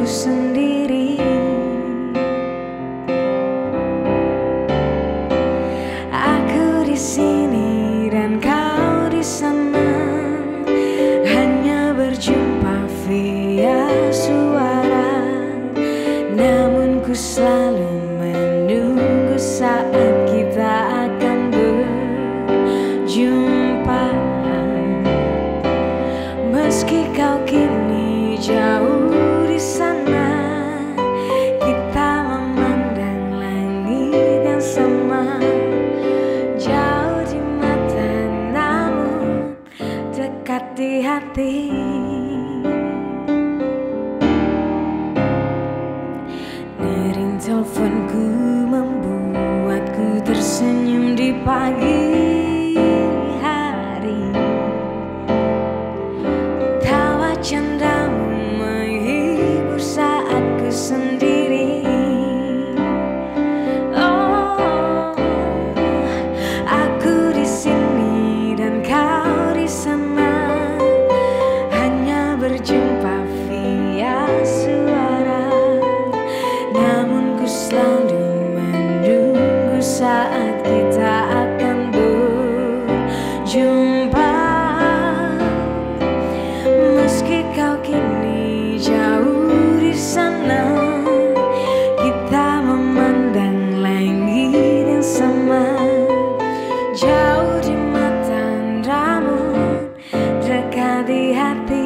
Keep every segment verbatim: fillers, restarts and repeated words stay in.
sendiri. Aku di sini dan kau di sana, hanya berjumpa via suara. Namun ku selalu menunggu saat kita akan berjumpa. Meski kau kini jauh di sana, kita memandang langit yang sama. Jauh di mata namun dekat di hati. Nering teleponku membuatku tersenyum di pagi hari. Tawa candamu menghibur saat ku sendiri. Oh, aku di sini dan kau di sana, hanya berjumpa via suara. Namun ku selalu menunggu saat kita akan berjumpa. Meski kau kini jauh di sana, kita memandang langit yang sama. Jauh di mata namun dekat di hati.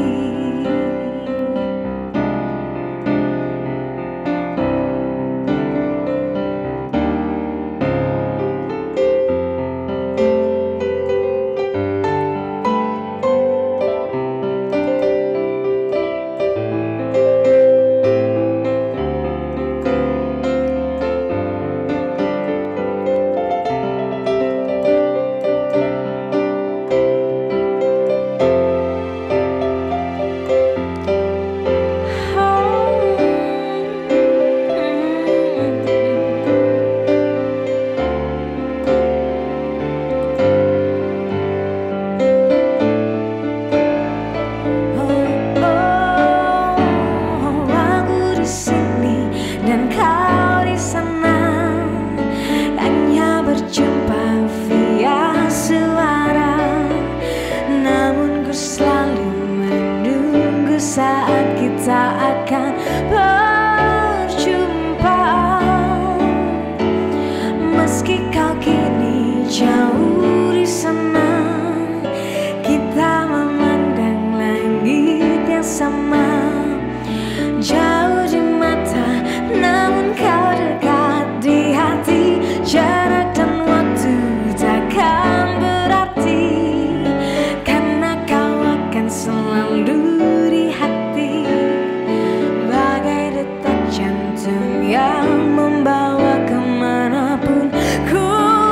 Saat kita akan berjumpa. Meski kau kini jauh di sana, kita memandang langit yang sama. Jauh di mata namun kau dekat di hati. Jarak dan waktu takkan berarti, karena kau akan selalu yang membawa kemanapun ku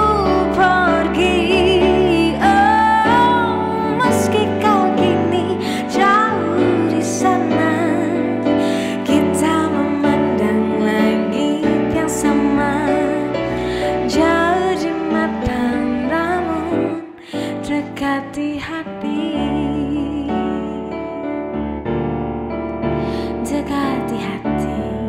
pergi. Oh, meski kau kini jauh di sana, kita memandang langit yang sama. Jauh di mata namun dekat di hati. Dekat di hati.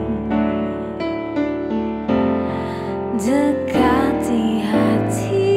Dekati hati.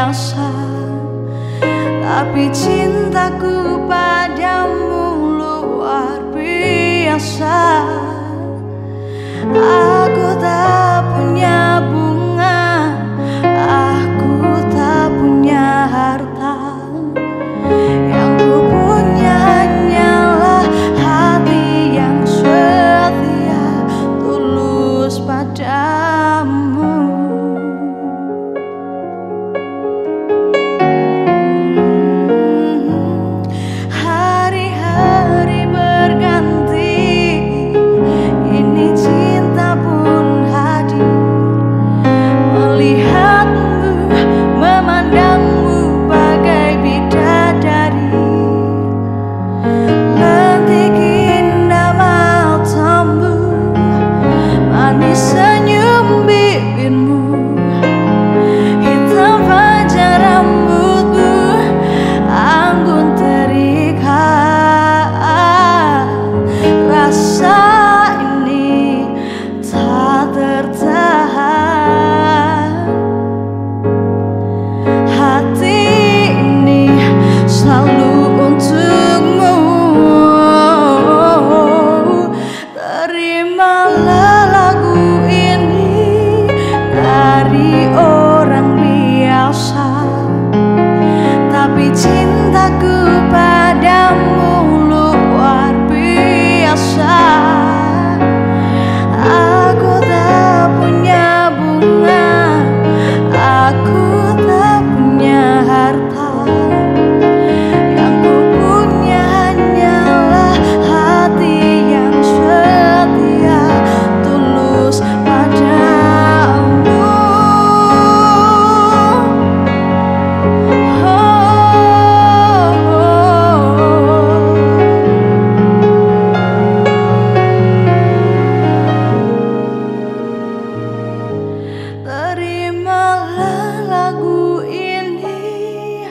biasa, tapi cintaku padamu luar biasa. Aku tak punya bunga, aku tak punya harta, yang ku punya hanyalah hati yang setia, tulus padamu. Hari-hari berganti, ini cinta pun hadir, melihatmu, memandangmu bagai bidadari. Lentik indah matamu, manis senyum bibirmu, hitam panjang rambutmu, anggun terikat. Rasa ini tak tertahan, hati ini selalu untukmu. Terimalah lagu ini dari orang biasa, tapi cintaku padamu luar biasa. Aku tak punya bunga, aku tak punya harta, yang ku punya hanyalah hati yang setia, tulus padamu. Terimalah lagu ini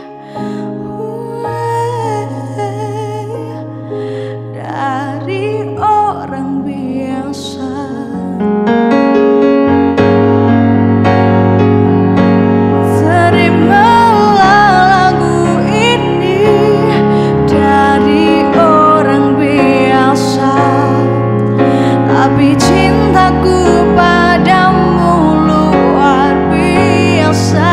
dari orang biasa. Terimalah lagu ini dari orang biasa, tapi cintaku padamu luar biasa.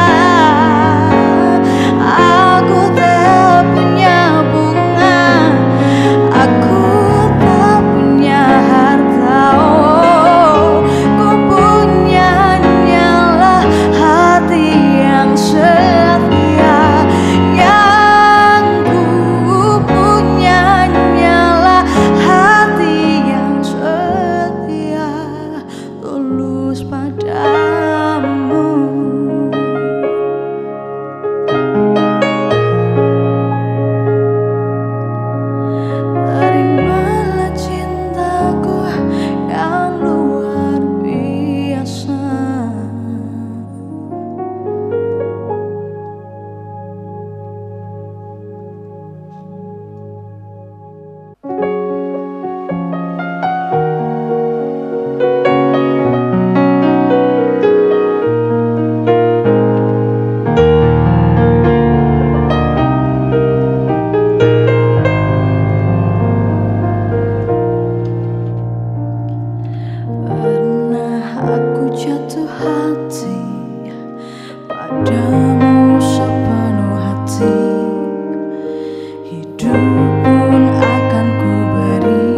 Aku tak punya bunga, aku tak punya harta, oh, ku punya hanyalah hati yang setia, yang ku punya hanyalah hati yang setia, tulus padamu. Terimalah cintaku yang luar biasa. Pernah aku jatuh hati padamu sepenuh hati, hidup pun akan ku beri,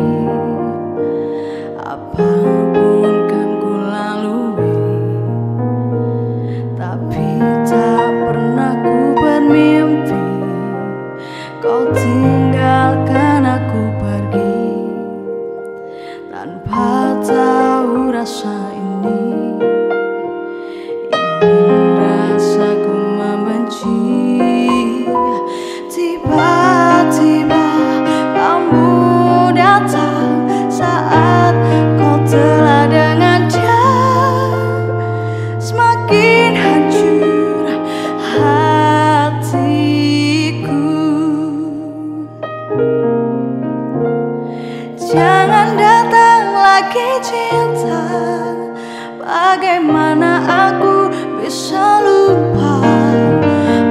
apapun kan ku lalui, tapi tak pernah ku bermimpi kau tinggalkan aku pergi, tanpa tahu rasa ini. Ingin rasaku membenci, tiba-tiba kamu datang saat kau telah dengan dia. Semakin hancur hatiku. Jangan datang lagi cinta, bagaimana aku bisa lupa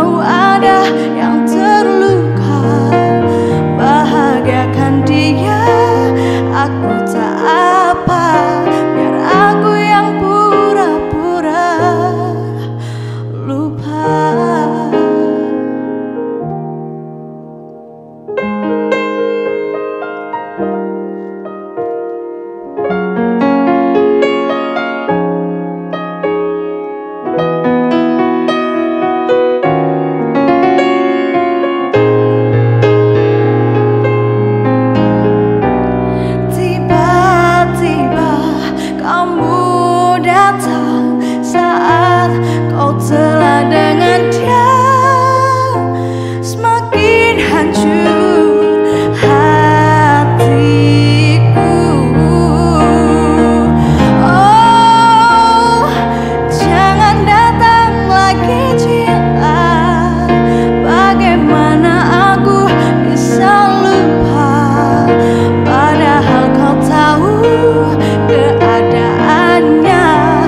mau ada yang terluka. Bahagiakan dia, aku tak apa. Biar aku yang pura-pura lupa. Telah dengan dia, semakin hancur hatiku. Oh, jangan datang lagi cinta. Bagaimana aku bisa lupa, padahal kau tahu keadaannya.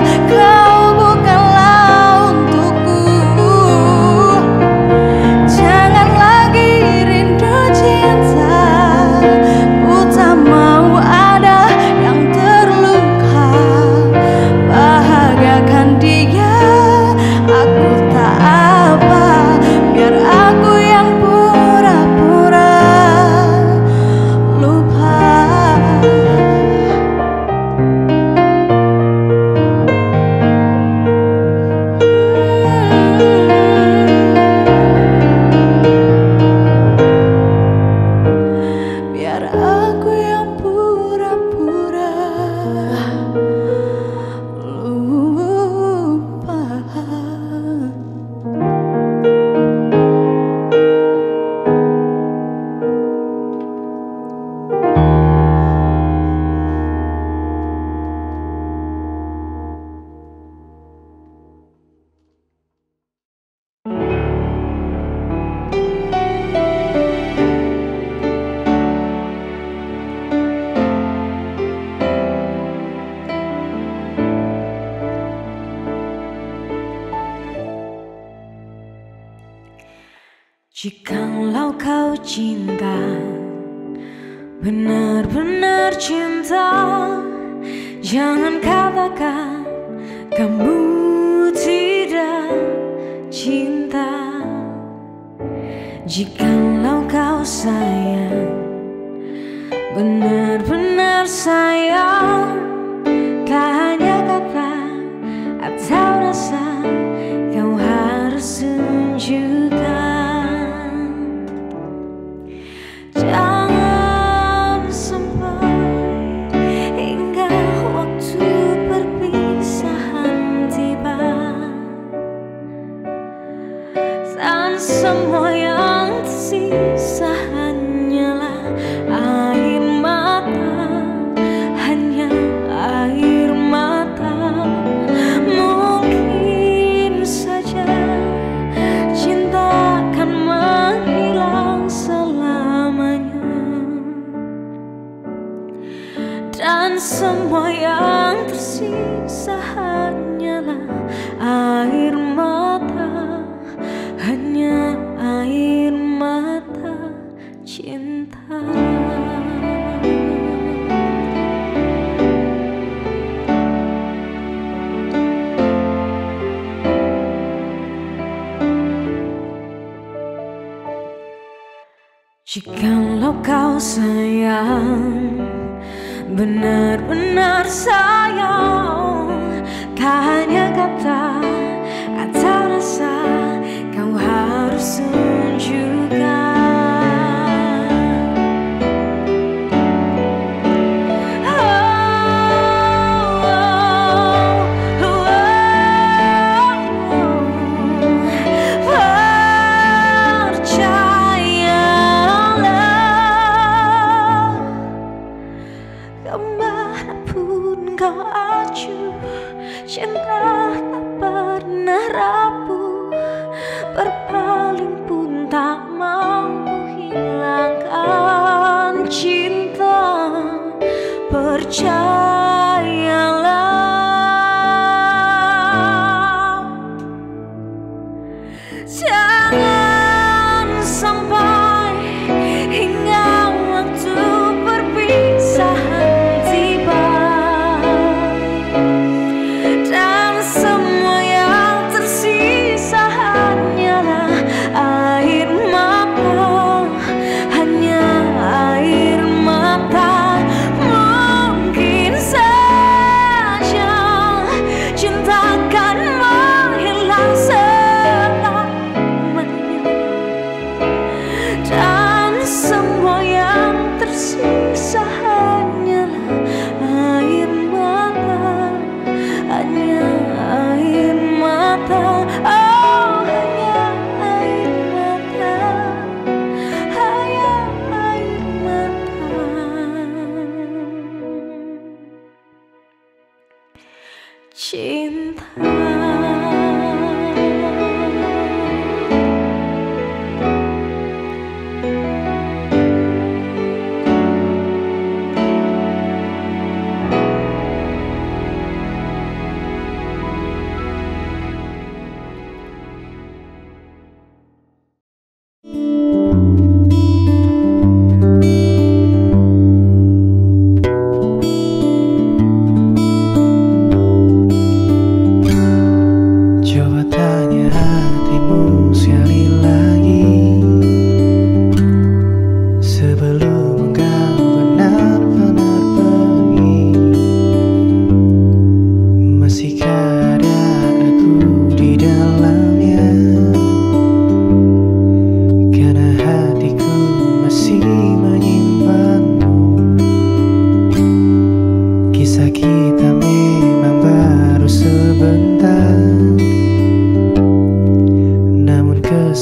Jikalau kau cinta, benar-benar cinta, jangan katakan kamu tidak cinta. Jikalau kau sayang, benar-benar sayang, tak hanya kata atau rasa kau harus tunjukkan. Jangan sampai hingga waktu perpisahan tiba, dan semua yang tersisa hanyalah air mata, hanya air mata. Mungkin saja cinta akan menghilang selamanya, dan semua yang tersisa hanyalah air mata, hanya air mata cinta. Jikalau kau sayang, benar-benar sayang, tak hanya kata atau rasa kau harus tunjukkan. Kemanapun kau acuh, cinta tak pernah rapuh. Berpaling pun tak mampu hilangkan cinta. Percayalah, jangan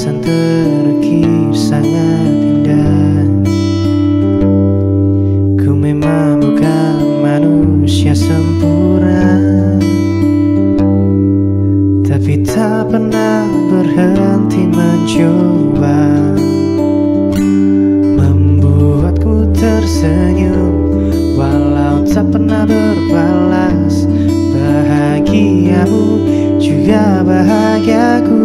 Perasaan terukir sangat indah. Ku memang bukan manusia sempurna, tapi tak pernah berhenti mencoba membuatku tersenyum, walau tak pernah berbalas. Bahagiamu juga bahagiaku.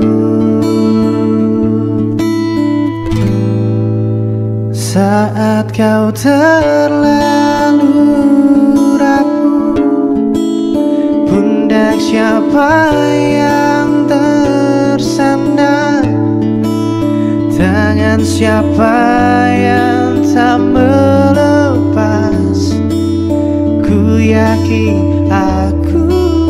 Saat kau terlalu rapuh, pundak siapa yang tersandar? Tangan siapa yang tak melepas? Ku yakin aku,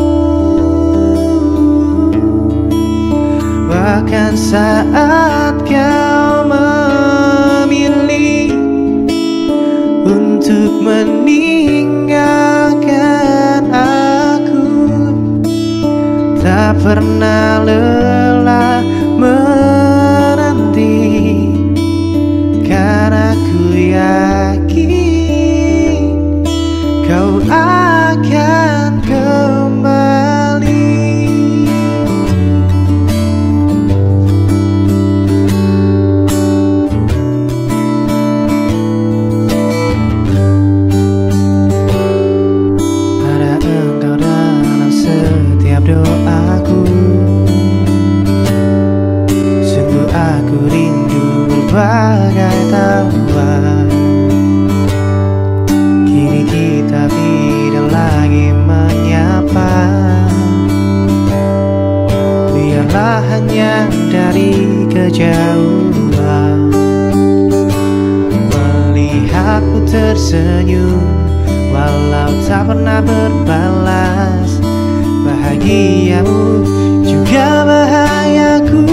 bahkan saat kau memilih untuk meninggalkan aku, tak pernah lelah menanti, karena ku yakin kau akan kembali. Ada engkau dalam setiap doaku, sungguh aku rindu berbagai tawa. Kini kita tidak lagi menyapa, biarlah hanya dari kejauhan. Melihatmu tersenyum, walau tak pernah berbalas. Bahagiamu juga bahagiaku.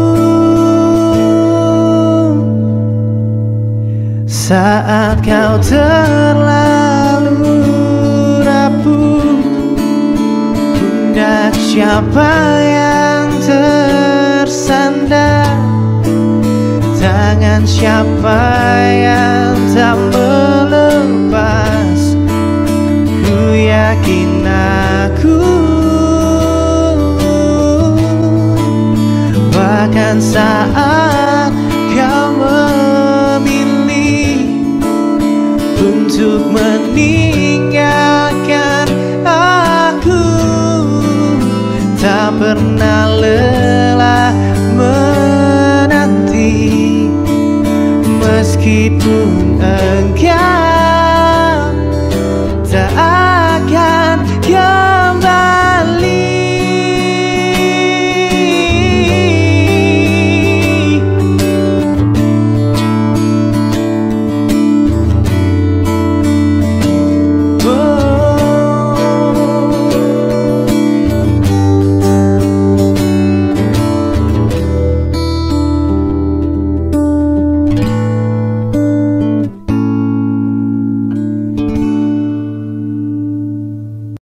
Saat kau terlalu rapuh, pundak siapa yang tersandar? Tangan siapa yang tak melepas? Ku yakin aku, bahkan saat kau memilih untuk meninggalkan aku, tak pernah lelah menanti, meskipun engkau